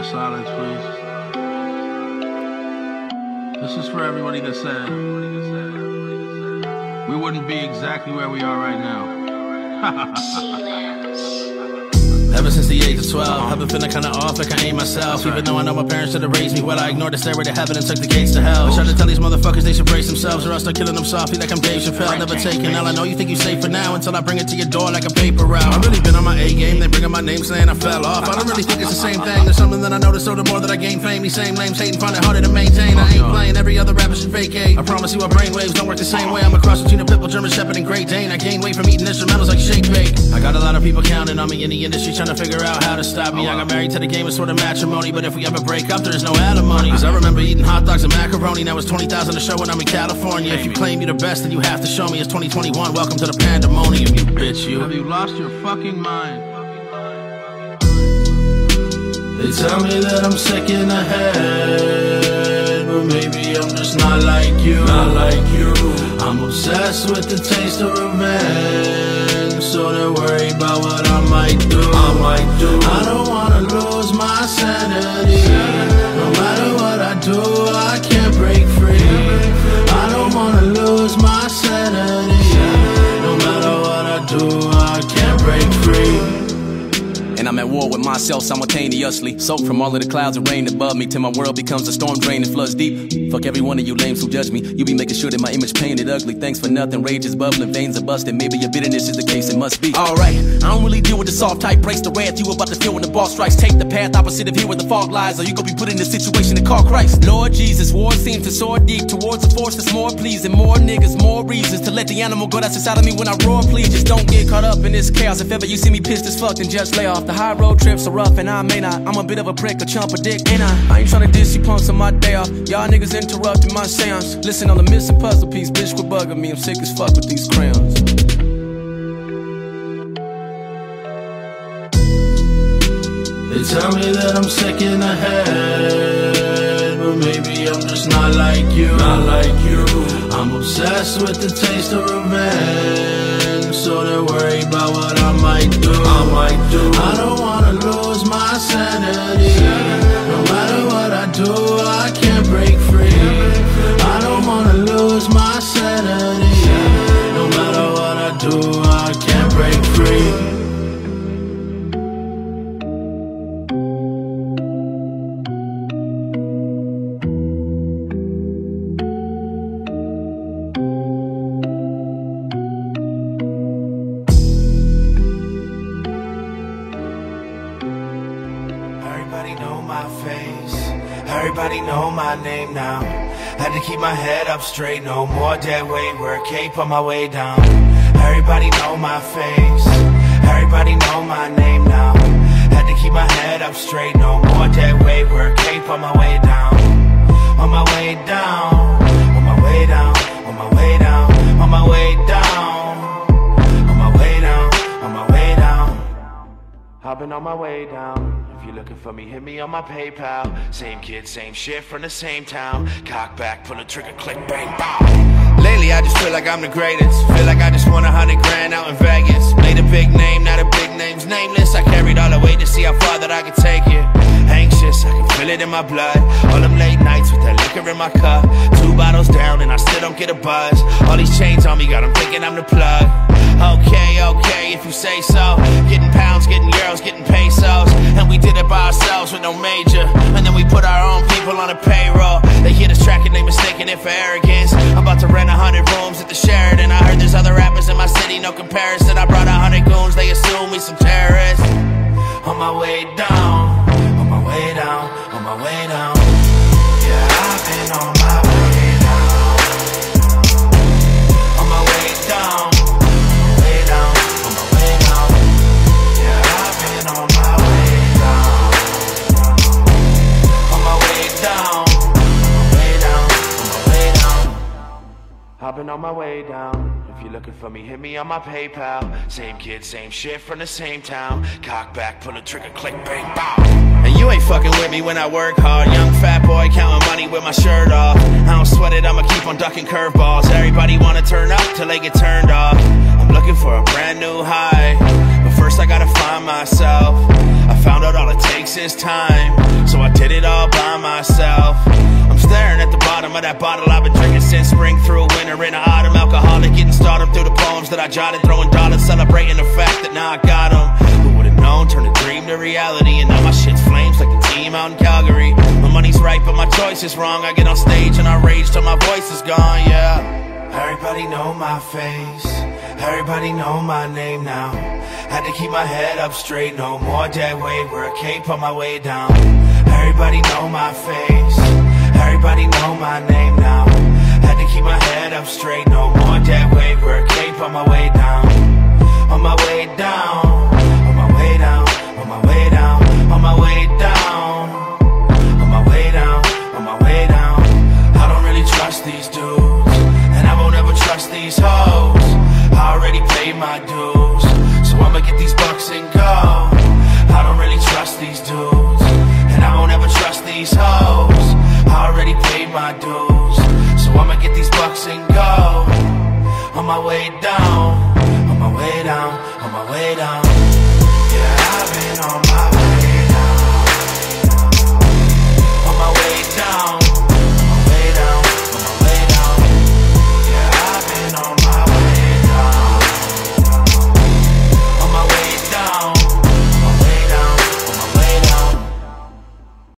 silence, please. This is for everybody that said we wouldn't be exactly where we are right now. Ever since the age of 12, I've been feeling kinda off like I ain't myself. Even though I know my parents should have raised me well, I ignored the stairway to heaven and took the gates to hell. I tried to tell these motherfuckers they should brace themselves, or else they're killing them softly like I'm Dave Chappelle. Never taking L, I know you think you safe for now, until I bring it to your door like a paper route. I've really been on my A game, they bringing my name saying I fell off. I don't really think it's the same thing, there's something that I noticed, so the more that I gain fame, these same lames hating, find it harder to maintain. I ain't playing, every other rapper should vacate. I promise you our brainwaves don't work the same way. I'm a cross between a Pitbull, German Shepherd, and Great Dane. I gain weight from eating instrumentals like Shake Bake. I got a lot of people counting on me in the industry, trying to figure out how to stop me. I got married to the game, it's sort of matrimony, but if we ever break up, there's no alimony. Cause I remember eating hot dogs and macaroni, now it's 20,000 a show when I'm in California. If you claim you're the best, then you have to show me. It's 2021, welcome to the pandemonium, you bitch, you. Have you lost your fucking mind? They tell me that I'm sick in the head, but maybe I'm just not like you. Not like you. I'm obsessed with the taste of revenge, so they're worried about what I might do. I don't wanna lose my sanity. No matter what I do, I can't break free. I don't wanna lose my sanity. No matter what I do, I can't break free. And I'm at war with myself simultaneously. Soaked from all of the clouds of rain above me, till my world becomes a storm drain and floods deep. Fuck every one of you lames who judge me. You be making sure that my image painted ugly. Thanks for nothing, rage is bubbling, veins are busted. Maybe your bitterness is the case, it must be. Alright, I don't really deal with the soft type. Brace the wrath you about to feel when the boss strikes. Take the path opposite of here where the fog lies, or you gon' be put in a situation to call Christ. Lord Jesus, war seems to soar deep towards a force that's more pleasing. More niggas, more reasons to let the animal go that's inside of me when I roar. Please just don't get caught up in this chaos. If ever you see me pissed as fuck, then just lay off. The high road trips are rough and I may not. I'm a bit of a prick, a chump of dick, ain't I? I ain't tryna diss you punks on my day off. Y'all niggas interrupting my seance. Listen on the missing puzzle piece, bitch quit bugging me. I'm sick as fuck with these crayons. They tell me that I'm sick in the head, but maybe I'm just not like you. Not like you. I'm obsessed with the taste of revenge, so they're worried about what I might do. I don't wanna lose my sanity. No matter what I do, I can't break free. I don't wanna lose my sanity. No matter what I do, I can't break free. Everybody know my face, everybody know my name now. Had to keep my head up straight, no more dead weight, work cape on my way down. Everybody know my face, everybody know my name now. Had to keep my head up straight, no more dead weight, work cape on my way down. On my way down, on my way down, on my way down, on my way down, on my way down, on my way down. I've been on my way down. If you're looking for me, hit me on my PayPal. Same kid, same shit from the same town. Cock back, pull a trigger, click, bang, bow. Lately I just feel like I'm the greatest. Feel like I just won 100 grand out in Vegas. Made a big name, now the big name's nameless. I carried all the weight to see how far that I could take it. Anxious, I can feel it in my blood. All them late nights with that liquor in my cup. 2 bottles down and I still don't get a buzz. All these chains on me got them thinking I'm the plug. Okay, okay, if you say so. Getting pounds, getting euros, getting pesos. And we did it by ourselves with no major. And then we put our own people on a payroll. They hear this track and they mistaken it for arrogance. I'm about to rent 100 rooms at the Sheraton. I heard there's other rappers in my city, no comparison. I brought 100 goons, they assume we some terrorists. On my way down, on my way down, on my way down. Yeah, I've been on my way down. On my way down, way down, on my way down. Yeah, I've been on my way down. On my way down, way down, on my way down. I've been on my way down. If you're looking for me, hit me on my PayPal. Same kid, same shit from the same town. Cock back, pull a trigger, click, bang, bow. And you ain't fucking with me when I work hard. Young fat boy counting money with my shirt off. I don't sweat it, I'ma keep on ducking curveballs. Everybody wanna turn up till they get turned off. I'm looking for a brand new high, but first I gotta find myself. I found out all it takes takes his time, so I did it all by myself. I'm staring at the bottom of that bottle I've been drinking since spring through winter in the autumn. Alcoholic, getting stardom through the poems that I jotted, throwing dollars, celebrating the fact that now I got them. Who would've known, turn a dream to reality, and now my shit's flames like the team out in Calgary. My money's right, but my choice is wrong. I get on stage and I rage till my voice is gone, yeah. Everybody know my face, everybody know my name now. Had to keep my head up straight, no more dead weight, wear a cape on my way down. Everybody know my face, everybody know my name now. Had to keep my head up straight, no more dead weight, wear a cape on my way down. On my way down, on my way down, on my way down, on my way down, on my way down, on my way down. I don't really trust these dudes, and I won't ever trust these hoes. I already paid my dues, so I'ma get these bucks and go. I don't really trust these dudes, and I won't ever trust these hoes. I already paid my dues, so I'ma get these bucks and go. On my way down, on my way down, on my way down. Yeah, I've been on my